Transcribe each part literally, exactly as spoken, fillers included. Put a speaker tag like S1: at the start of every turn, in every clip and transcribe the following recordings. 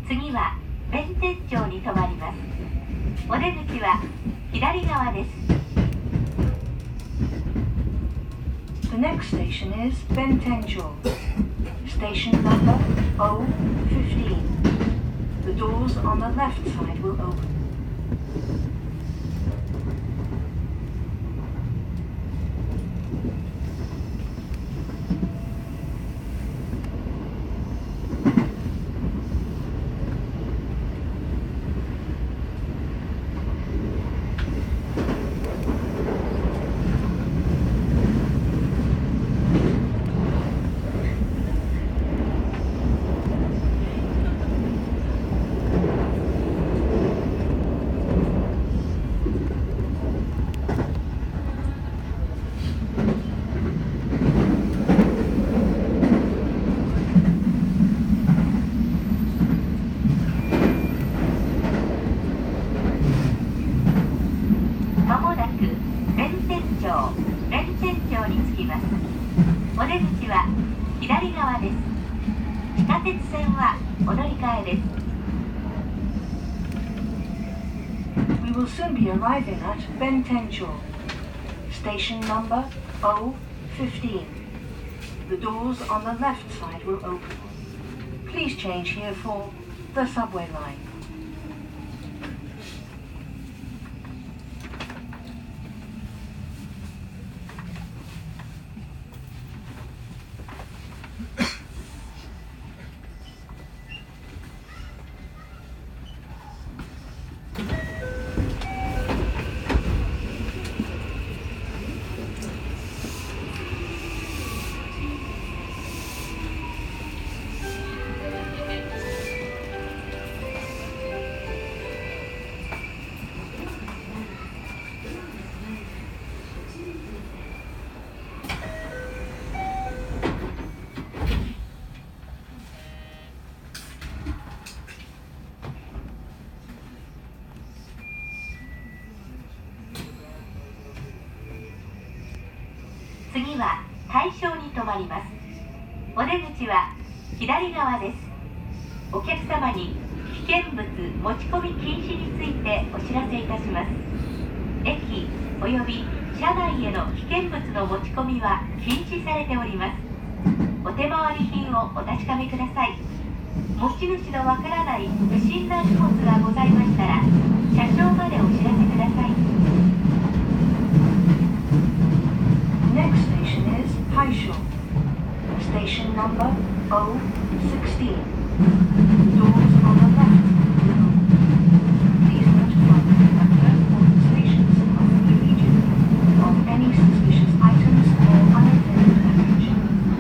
S1: 次は弁天町に停まります。お出口は左側です。
S2: The next station is Bentenjo. Station number O fifteen. The doors on the left side will open. まもなく弁天町弁天町に着きます。お出口は左側です。地下鉄線はお乗り換えです。 We will soon be arriving at Bentenjo. Station number O fifteen. The doors on the left side will open. Please change here for the subway line.
S1: 次は大正に停まります。お出口は左側です。お客様に危険物持ち込み禁止についてお知らせいたします。駅および車内への危険物の持ち込みは禁止されております。お手回り品をお確かめください。持ち主のわからない不審な荷物がございましたら車掌までお知らせください。
S2: Next station is Haisho. Station number O sixteen. The doors on the left. Please notify the conductor or the stations of the region of any suspicious items or unattended baggage.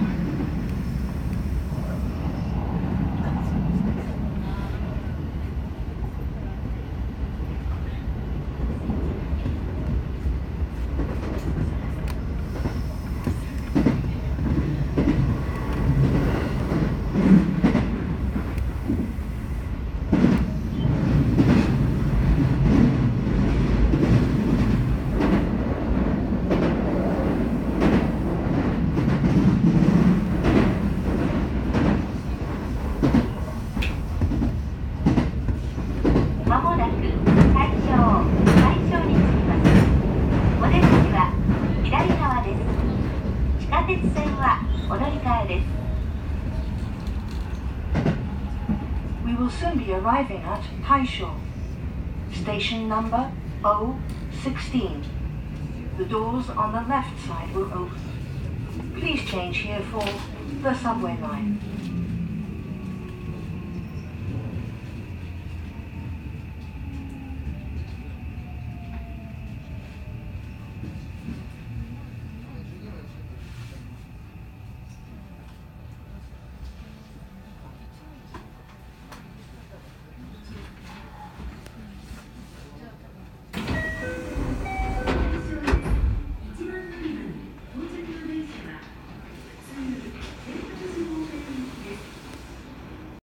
S2: We will soon be arriving at Taisho. Station number O sixteen. The doors on the left side will open. Please change here for the subway line.